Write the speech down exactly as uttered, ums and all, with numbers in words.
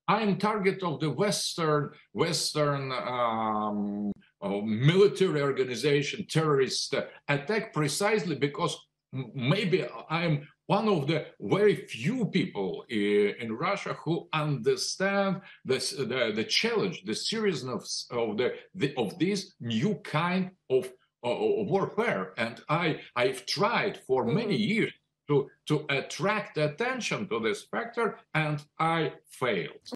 I'm target of the Western Western um, uh, military organization terrorist attack precisely because maybe I'm one of the very few people in Russia who understand this, the, the challenge, the seriousness of the, the of this new kind of uh, warfare. And I I've tried for mm-hmm. many years to to attract attention to this factor, and I failed.